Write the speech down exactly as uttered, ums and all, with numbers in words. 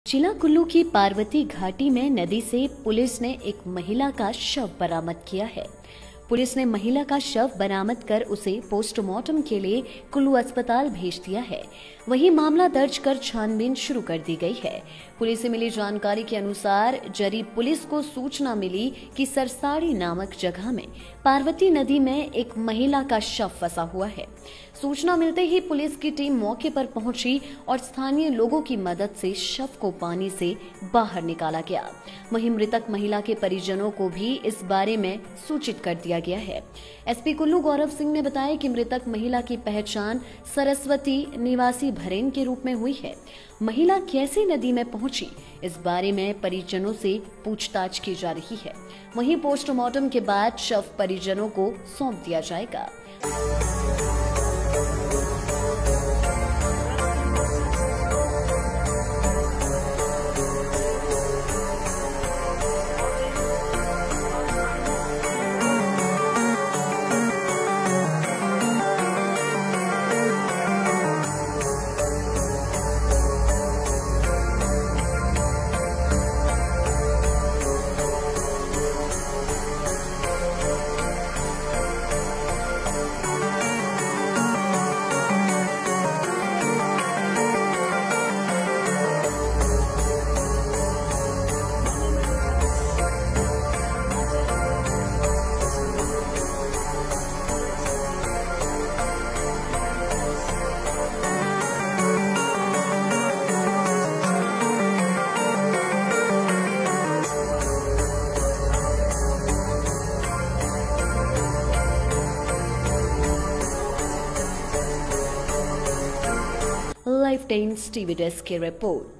जिला कुल्लू की पार्वती घाटी में नदी से पुलिस ने एक महिला का शव बरामद किया है। पुलिस ने महिला का शव बरामद कर उसे पोस्टमार्टम के लिए कुल्लू अस्पताल भेज दिया है। वहीं मामला दर्ज कर छानबीन शुरू कर दी गई है। पुलिस से मिली जानकारी के अनुसार जरी पुलिस को सूचना मिली कि सरसाड़ी नामक जगह में पार्वती नदी में एक महिला का शव फंसा हुआ है। सूचना मिलते ही पुलिस की टीम मौके पर पहुंची और स्थानीय लोगों की मदद से शव को पानी से बाहर निकाला गया। वहीं मृतक महिला के परिजनों को भी इस बारे में सूचित कर दिया गया है। एसपी कुल्लू गौरव सिंह ने बताया कि मृतक महिला की पहचान सरस्वती निवासी भरेन के रूप में हुई है। महिला कैसे नदी में पहुंची, इस बारे में परिजनों से पूछताछ की जा रही है। वहीं पोस्टमार्टम के बाद शव परिजनों को सौंप दिया जाएगा। लाइफ टाइम्स टीवी डेस्क की रिपोर्ट।